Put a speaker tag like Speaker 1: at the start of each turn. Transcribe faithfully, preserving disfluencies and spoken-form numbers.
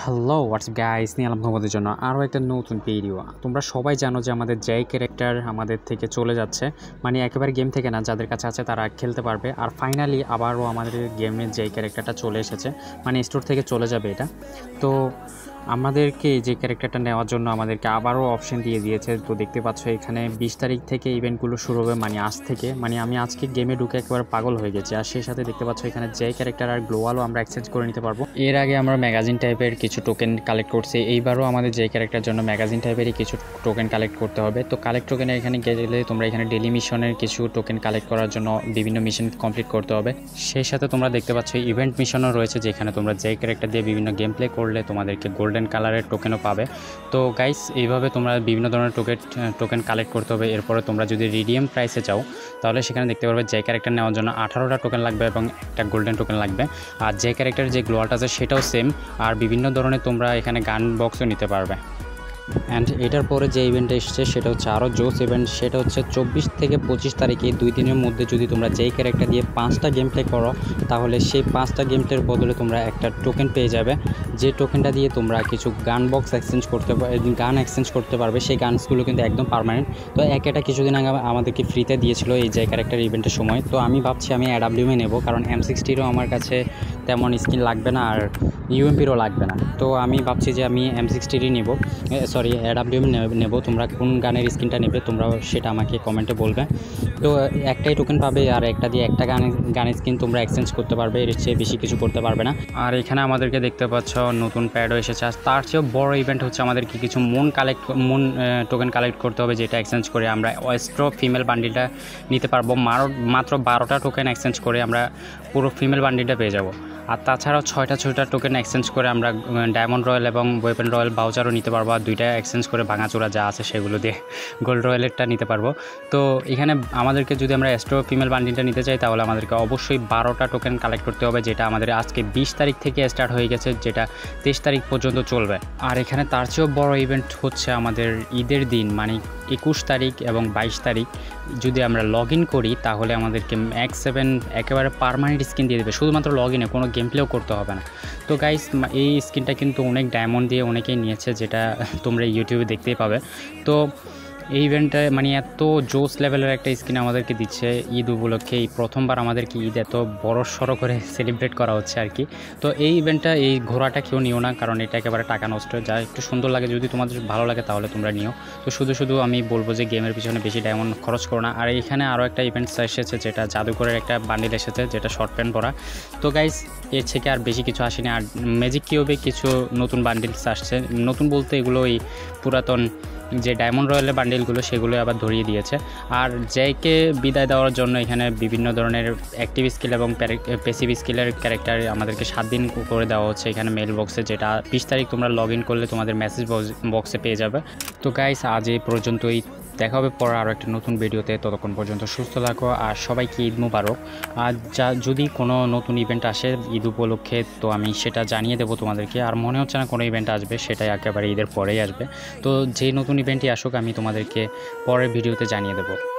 Speaker 1: Hello WhatsApp guys, নিয়ে এলাম তোমাদের জন্য আরও একটা নতুন ভিডিও। তোমরা সবাই জানো যে আমাদের যে ক্যারেক্টার আমাদের থেকে চলে যাচ্ছে, মানে একেবারে গেম থেকে না, যাদের কাছে আছে তারা খেলতে পারবে। আর ফাইনালি আবারও আমাদের গেমের যে ক্যারেক্টারটা চলে এসেছে, মানে স্টোর থেকে চলে যাবে এটা। তো আমাদেরকে যে ক্যারেক্টারটা নেওয়ার জন্য আমাদেরকে আবারও অপশন দিয়ে দিয়েছে। তো দেখতে পাচ্ছ এখানে বিশ তারিখ থেকে ইভেন্টগুলো শুরু হবে, মানে আজ থেকে। মানে আমি আজকে গেমে ঢুকে একেবারে পাগল হয়ে গেছি। আর সেই সাথে দেখতে পাচ্ছ এখানে যে ক্যারেক্টার আর গ্লোয়ালও আমরা এক্সচেঞ্জ করে নিতে পারবো। এর আগে আমরা ম্যাগাজিন টাইপের কিছু টোকেন কালেক্ট করছি, এইবারও আমাদের যে ক্যারেক্টার জন্য ম্যাগাজিন টাইপেরই কিছু টোকেন কালেক্ট করতে হবে। তো কালেক্ট টোকেনে এখানে গেলে তোমরা এখানে ডেলি মিশনের কিছু টোকেন কালেক্ট করার জন্য বিভিন্ন মিশন কমপ্লিট করতে হবে। সেই সাথে তোমরা দেখতে পাচ্ছ ইভেন্ট মিশনও রয়েছে, যেখানে তোমরা যে ক্যারেক্টার দিয়ে বিভিন্ন গেম প্লে করলে তোমাদেরকে গোল্ডেন কালারের টোকেনও পাবে। তো গাইস, এইভাবে তোমরা বিভিন্ন ধরনের টোকেন টোকেন কালেক্ট করতে হবে। এরপরে তোমরা যদি রিডিয়াম প্রাইসে যাও, তাহলে সেখানে দেখতে পারবে যে ক্যারেক্টার নেওয়ার জন্য আঠারোটা টোকেন লাগবে এবং একটা গোল্ডেন টোকেন লাগবে। আর যে ক্যারেক্টার যে গ্লোয়ালটা আছে সেটাও সেম। আর বিভিন্ন ধরনের তোমরা এখানে গান বক্সও নিতে পারবে। অ্যান্ড এটার পরে যে ইভেন্টটা এসছে সেটা হচ্ছে আরও জোস ইভেন্ট। সেটা হচ্ছে চব্বিশ থেকে পঁচিশ তারিখে দুই দিনের মধ্যে যদি তোমরা যেই ক্যারেক্টার দিয়ে পাঁচটা গেম প্লে করো, তাহলে সেই পাঁচটা গেম প্লের বদলে তোমরা একটা টোকেন পেয়ে যাবে। যে টোকেনটা দিয়ে তোমরা কিছু গান বক্স এক্সচেঞ্জ করতে গান এক্সচেঞ্জ করতে পারবে। সেই গানসগুলো কিন্তু একদম পার্মানেন্ট। তো এক এটা কিছুদিন আগে আমাদেরকে ফ্রিতে দিয়েছিল এই যে ক্যারেক্টার ইভেন্টের সময়। তো আমি ভাবছি আমি এডাব্লিউএমে নেব, কারণ এম সিক্সটিরও আমার কাছে তেমন স্কিন লাগবে না আর ইউএমপিরও লাগবে না। তো আমি ভাবছি যে আমি এম সিক্সটিরই নেব, সরি এডাব্লিউএম নেব। তোমরা কোন গানের স্কিনটা নেবে তোমরা সেটা আমাকে কমেন্টে বলবে। তো একটাই টোকেন পাবে, আর একটা দিয়ে একটা গানের গানের স্কিন তোমরা এক্সচেঞ্জ করতে পারবে, এর চেয়ে বেশি কিছু করতে পারবে না। আর এখানে আমাদেরকে দেখতে পাচ্ছ নতুন প্যাডও এসেছে। আর তার চেয়েও বড় ইভেন্ট হচ্ছে আমাদেরকে কিছু moon collect moon token collect করতে হবে, যেটা এক্সচেঞ্জ করে আমরা ওয়েস্ট্রো ফিমেল বান্ডিলটা নিতে পারবো। মাত্র বারোটা টোকেন এক্সচেঞ্জ করে আমরা পুরো ফিমেল বান্ডিলটা পেয়ে যাব। আর তাছাড়াও ছয়টা ছয়টা টোকেন এক্সচেঞ্জ করে আমরা ডায়মন্ড রয়্যাল এবং ওয়েপেন রয়্যাল ভাউচারও নিতে পারবো। আর দুইটা এক্সচেঞ্জ করে ভাঙাচোরা যা আছে সেগুলো দিয়ে গোল্ড রয়্যালেরটা নিতে পারবো। তো এখানে আমাদেরকে যদি আমরা এস্ট্রো ফিমেল বান্ডিলটা নিতে চাই, তাহলে আমাদেরকে অবশ্যই বারোটা টোকেন কালেক্ট করতে হবে, যেটা আমাদের আজকে বিশ তারিখ থেকে স্টার্ট হয়ে গেছে, যেটা তেইশ তারিখ পর্যন্ত চলবে। আর এখানে তার চেয়েও বড় ইভেন্ট হচ্ছে আমাদের ঈদের দিন, মানে একুশ তারিখ এবং বাইশ তারিখ যদি আমরা লগ ইন করি, তাহলে আমাদেরকে ম্যাক্স সেভেন একেবারে পারমানেন্ট স্কিন দিয়ে দেবে। শুধুমাত্র লগ ইনে, কোনো গেম প্লেও করতে হবে না। তো গাইস, এই স্কিনটা কিন্তু অনেক ডায়মন্ড দিয়ে অনেকেই নিয়েছে, যেটা তোমরা ইউটিউবে দেখতেই পাবে। তো এই ইভেন্টে মানে এত জোস লেভেলের একটা স্কিন আমাদেরকে দিচ্ছে ঈদ উপলক্ষে। এই প্রথমবার আমাদেরকে ঈদ এত বড় সড়ো করে সেলিব্রেট করা হচ্ছে আর কি। তো এই ইভেন্টটা, এই ঘোড়াটা কেউ নিও না, কারণ এটা একেবারে টাকা নষ্ট। যা একটু সুন্দর লাগে, যদি তোমাদের ভালো লাগে তাহলে তোমরা নিও। তো শুধু শুধু আমি বলবো যে গেমের পিছনে বেশি ডায়মন্ড খরচ করো না। আর এখানে আরও একটা ইভেন্ট এসেছে, যেটা জাদুকরের একটা বান্ডিল এসেছে, যেটা শর্ট প্যান্ট পরা। তো গাইস, এর থেকে আর বেশি কিছু আসেনি। আর ম্যাজিক কিউবে কিছু নতুন বান্ডিলস আসছে, নতুন বলতে এগুলো ওই পুরাতন যে ডায়মন্ড রয়্যালের বান্ডিলগুলো সেগুলো আবার ধরিয়ে দিয়েছে। আর জেকে বিদায় দেওয়ার জন্য এখানে বিভিন্ন ধরনের অ্যাক্টিভ স্কিল এবং প্যাসিভ স্কিলের ক্যারেক্টার আমাদেরকে সাত দিন করে দেওয়া হচ্ছে এখানে মেল বক্সে, যেটা বিশ তারিখ তোমরা লগ ইন করলে তোমাদের মেসেজ বক্সে পেয়ে যাবে। তো গাইস, আজ এই পর্যন্তই। দেখা হবে পরে আরও একটা নতুন ভিডিওতে। ততক্ষণ পর্যন্ত সুস্থ থাকো আর সবাইকে ঈদ মুবারক। আর যা যদি কোনো নতুন ইভেন্ট আসে ঈদ উপলক্ষে, তো আমি সেটা জানিয়ে দেবো তোমাদেরকে। আর মনে হচ্ছে না কোনো ইভেন্ট আসবে, সেটাই একেবারে ঈদের পরেই আসবে। তো যে নতুন ইভেন্টই আসুক আমি তোমাদেরকে পরের ভিডিওতে জানিয়ে দেবো।